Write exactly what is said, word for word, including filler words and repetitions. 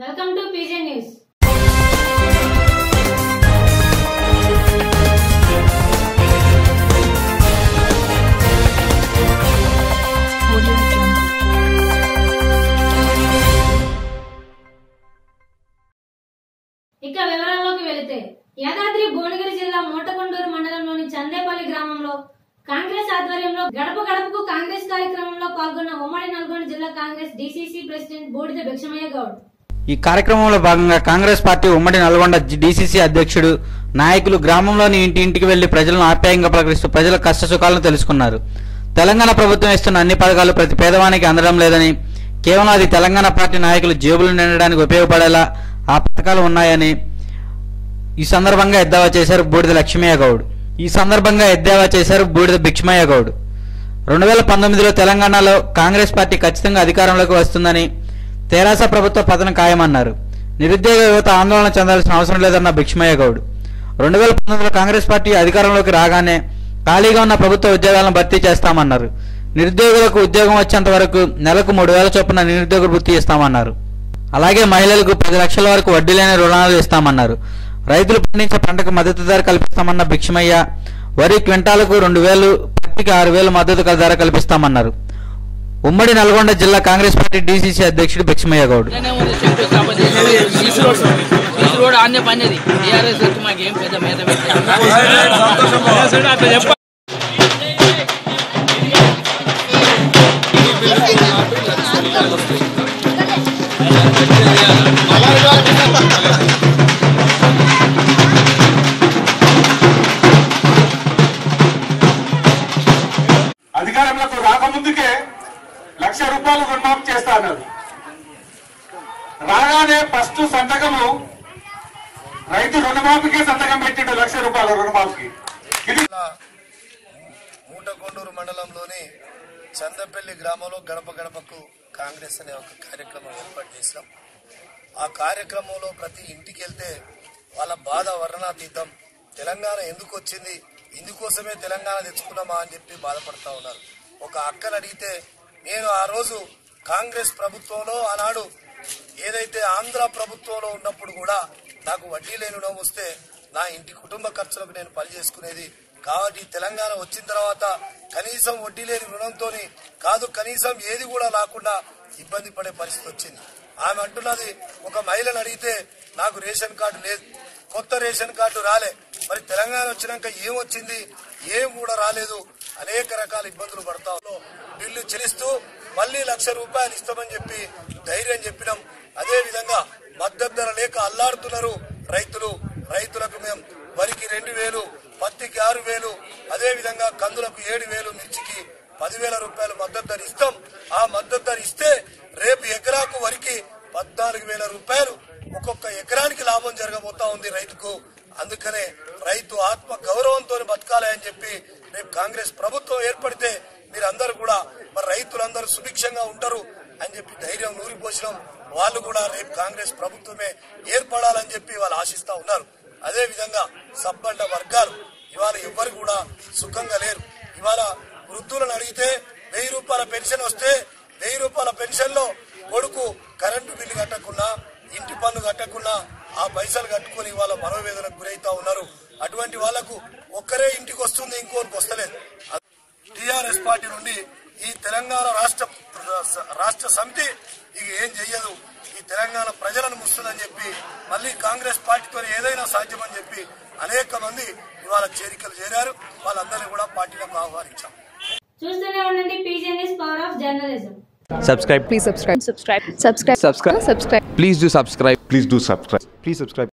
Welcome to P J News. ఇక వివరాల్లోకి వెళితే యాదాద్రి భువనగిరి జిల్లా మోటకొండూరు మండలంలోని చందేపల్లి గ్రామంలో కాంగ్రెస్ ఆధ్వర్యంలో గడప గడపకు కాంగ్రెస్ కార్యక్రమంలో పాల్గొన్న ఉమ్మడి నల్గొండ జిల్లా కాంగ్రెస్ డీసీసీ ప్రెసిడెంట్ బూడిద భిక్షమయ్య గౌడ్. ఈ కార్యక్రమంలో భాగంగా కాంగ్రెస్ పార్టీ ఉమ్మడి నల్గొండ డీసీసీ అధ్యక్షుడు నాయకులు గ్రామంలోని ఇంటి ఇంటికి వెళ్లి ప్రజలను ఆప్యాయంగా పలకరిస్తూ ప్రజల కష్ట సుఖాలను తెలుసుకున్నారు. తెలంగాణ ప్రభుత్వం ఇస్తున్న అన్ని పథకాలు ప్రతి పేదవానికి అందడం లేదని, కేవలం అది తెలంగాణ పార్టీ నాయకులు జేబులు నిండడానికి ఉపయోగపడేలా ఆ పథకాలు ఉన్నాయని ఈ సందర్భంగా ఎద్దావా చేశారు బూడిద లక్ష్మయ్య గౌడ్. ఈ సందర్భంగా ఎద్దావా చేశారు బూడిద భిక్షమయ్య గౌడ్. రెండు వేల పంతొమ్మిదిలో తెలంగాణలో కాంగ్రెస్ పార్టీ ఖచ్చితంగా అధికారంలోకి వస్తుందని, తెరాస ప్రభుత్వ పతనం ఖాయమన్నారు. నిరుద్యోగ యువత ఆందోళన చెందాల్సిన అవసరం లేదన్న భిక్షమయ్య గౌడ్. రెండు వేల పంతొమ్మిదిలో కాంగ్రెస్ పార్టీ అధికారంలోకి రాగానే ఖాళీగా ఉన్న ప్రభుత్వ ఉద్యోగాలను భర్తీ చేస్తామన్నారు. నిరుద్యోగులకు ఉద్యోగం వచ్చేంత వరకు నెలకు మూడు వేల చొప్పున నిరుద్యోగ వృత్తి ఇస్తామన్నారు. అలాగే మహిళలకు పది లక్షల వరకు వడ్డీ లేని రుణాలు ఇస్తామన్నారు. రైతులు పండించే పంటకు మద్దతు ధర కల్పిస్తామన్న భిక్షమయ్య వరి క్వింటాలకు రెండు వేలు, పత్తికి ఆరు వేలు మద్దతు ధర కల్పిస్తామన్నారు. ఉమ్మడి నల్గొండ జిల్లా కాంగ్రెస్ పార్టీ డీసీసీ అధ్యక్షుడు భిక్షమయ్య గౌడ్. అధికారంలోకి రాకముందుకే లక్ష రూపాయలు రుణమాఫీ చేస్తా అన్నారు. రాగానే ఫస్ట్ సంతకము రైతు రుణమాఫీకి సంతకం పెట్టిండు, లక్ష రూపాయల రుణమాఫీకి. మూటకొండూరు మండలంలోని చందపల్లి గ్రామంలో గడప గడపకు కాంగ్రెస్ అనే ఒక కార్యక్రమం ఏర్పాటు చేసినాం. ఆ కార్యక్రమంలో ప్రతి ఇంటికి వెళ్తే వాళ్ళ బాధ వర్ణనాతీతం. తెలంగాణ ఎందుకు వచ్చింది, ఇందుకోసమే తెలంగాణ తెచ్చుకున్నామా అని చెప్పి బాధపడతా ఉన్నారు. ఒక అక్కను అడిగితే, నేను ఆ రోజు కాంగ్రెస్ ప్రభుత్వంలో ఆనాడు ఏదైతే ఆంధ్ర ప్రభుత్వంలో ఉన్నప్పుడు కూడా నాకు వడ్డీ లేని రుణం వస్తే నా ఇంటి కుటుంబ ఖర్చులకు నేను పని చేసుకునేది. కాబట్టి తెలంగాణ వచ్చిన తర్వాత కనీసం వడ్డీ లేని రుణంతో కాదు, కనీసం ఏది కూడా రాకుండా ఇబ్బంది పడే పరిస్థితి వచ్చింది. ఆమె అంటున్నది, ఒక మహిళను అడిగితే నాకు రేషన్ కార్డు లేదు, కొత్త రేషన్ కార్డు రాలే, మరి తెలంగాణ వచ్చినాక ఏం వచ్చింది, ఏం కూడా రాలేదు, అనేక రకాల ఇబ్బందులు పడతా బిల్లు చెల్లిస్తూ మళ్లీ లక్ష రూపాయలు ఇస్తామని చెప్పి ధైర్యం చెప్పినాం. అదే విధంగా మద్దతు ధర లేక అల్లాడుతున్నారు రైతులు. రైతులకు మేము వరికి రెండు వేలు, పత్తికి ఆరు వేలు, అదే విధంగా కందులకు ఏడు వేలు, మిర్చికి పదివేల రూపాయలు మద్దతు ధర ఇస్తాం. ఆ మద్దతు ధర ఇస్తే రేపు ఎకరాకు వరికి పద్నాలుగు వేల రూపాయలు ఒక్కొక్క ఎకరానికి లాభం జరగబోతా ఉంది రైతుకు. అందుకనే రైతు ఆత్మ గౌరవంతో బతకాలి అని చెప్పి రేపు కాంగ్రెస్ ప్రభుత్వం ఏర్పడితే మీరందరూ కూడా మరి రైతులందరూ సుభిక్షంగా ఉంటారు అని చెప్పి ధైర్యం నూరిపోసినాం. వాళ్ళు కూడా రేపు కాంగ్రెస్ ప్రభుత్వమే ఏర్పడాలని చెప్పి వాళ్ళు ఆశిస్తా ఉన్నారు. అదే విధంగా సబ్బండ వర్గాలు ఇవాళ ఎవ్వరు కూడా సుఖంగా లేరు. ఇవాళ వృద్ధులను అడిగితే వెయ్యి రూపాయల పెన్షన్ వస్తే వెయ్యి రూపాయల పెన్షన్ లో కొడుకు కరెంటు బిల్లు కట్టకున్నా, ఇంటి పన్ను కట్టకున్నా ఆ పైసలు కట్టుకుని వాళ్ళ మనోవేదనకు గురైతా ఉన్నారు. అటువంటి వాళ్లకు ఒక్కరే ఇంటికి వస్తుంది, ఇంకోరికి వస్తలేదు. టీఆర్ఎస్ పార్టీ నుండి ఈ తెలంగాణ రాష్ట్ర రాష్ట్ర సమితి ఇక ఏం చెయ్యదు, ఈ తెలంగాణ ప్రజలను ముస్తుందని చెప్పి మళ్ళీ కాంగ్రెస్ పార్టీతో ఏదైనా సాధ్యమని చెప్పి అనేక మంది ఇవాళ చేరికలు చేరారు. వాళ్ళందరినీ కూడా పార్టీలకు ఆహ్వానించాం. చూస్తూనే ఉండండి P J News, power of journalism. Subscribe. Please subscribe. Subscribe. Subscribe. Subscribe. Subscribe. Please do subscribe. Please do subscribe. Please subscribe.